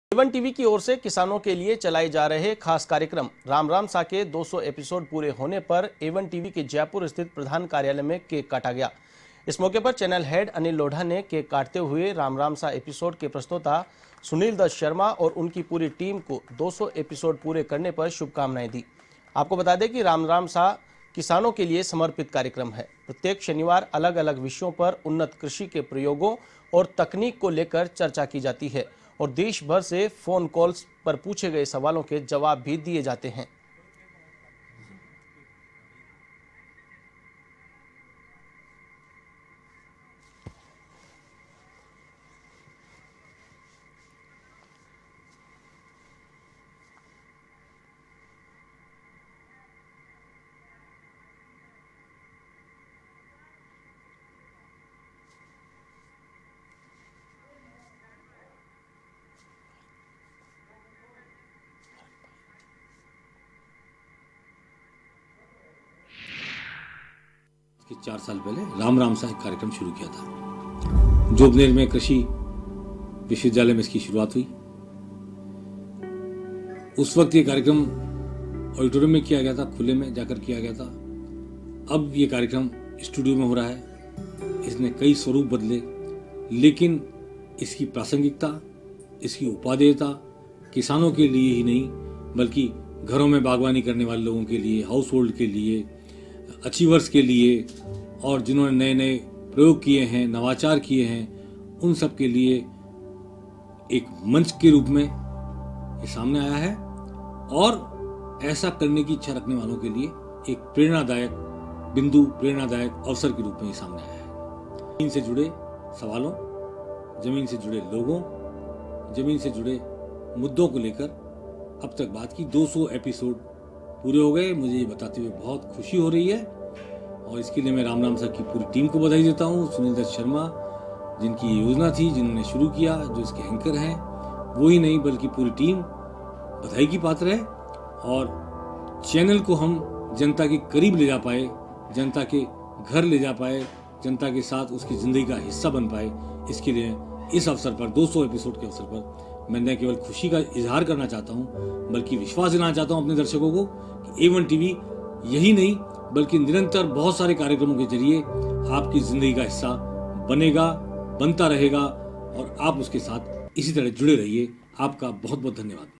A1 TV की ओर से किसानों के लिए चलाए जा रहे खास कार्यक्रम राम राम सा के 200 एपिसोड पूरे होने पर A1 टीवी के जयपुर स्थित प्रधान कार्यालय में केक काटा गया। इस मौके पर चैनल हेड अनिल लोढ़ा ने केक काटते हुए राम राम सा एपिसोड के प्रस्तोता सुनील दत्त शर्मा और उनकी पूरी टीम को 200 एपिसोड पूरे करने पर शुभकामनाएं दी। आपको बता दें कि राम राम सा किसानों के लिए समर्पित कार्यक्रम है। प्रत्येक शनिवार अलग अलग विषयों पर उन्नत कृषि के प्रयोगों और तकनीक को लेकर चर्चा की जाती है और देश भर से फोन कॉल्स पर पूछे गए सवालों के जवाब भी दिए जाते हैं। कि 4 साल पहले राम राम सा एक कार्यक्रम शुरू किया था। जोबनेर में कृषि विश्वविद्यालय में इसकी शुरुआत हुई। उस वक्त ये कार्यक्रम ऑडिटोरियम में किया गया था, खुले में जाकर किया गया था। अब ये कार्यक्रम स्टूडियो में हो रहा है। इसने कई स्वरूप बदले, लेकिन इसकी प्रासंगिकता, इसकी उपादेयता किसानों के लिए ही नहीं बल्कि घरों में बागवानी करने वाले लोगों के लिए, हाउस होल्ड के लिए, अचीवर्स के लिए और जिन्होंने नए नए प्रयोग किए हैं, नवाचार किए हैं, उन सब के लिए एक मंच के रूप में ये सामने आया है और ऐसा करने की इच्छा रखने वालों के लिए एक प्रेरणादायक बिंदु, प्रेरणादायक अवसर के रूप में ये सामने आया है। जमीन से जुड़े सवालों, जमीन से जुड़े लोगों, जमीन से जुड़े मुद्दों को लेकर अब तक बात की 200 एपिसोड पूरे हो गए। मुझे ये बताते हुए बहुत खुशी हो रही है और इसके लिए मैं राम राम सा की पूरी टीम को बधाई देता हूँ। सुनील दत्त शर्मा, जिनकी ये योजना थी, जिन्होंने शुरू किया, जो इसके एंकर हैं, वो ही नहीं बल्कि पूरी टीम बधाई की पात्र है। और चैनल को हम जनता के करीब ले जा पाए, जनता के घर ले जा पाए, जनता के साथ उसकी जिंदगी का हिस्सा बन पाए, इसके लिए इस अवसर पर 200 एपिसोड के अवसर पर मैं न केवल खुशी का इजहार करना चाहता हूं बल्कि विश्वास दिलाना चाहता हूं अपने दर्शकों को कि A1 टीवी यही नहीं बल्कि निरंतर बहुत सारे कार्यक्रमों के जरिए आपकी जिंदगी का हिस्सा बनेगा, बनता रहेगा और आप उसके साथ इसी तरह जुड़े रहिए। आपका बहुत बहुत धन्यवाद।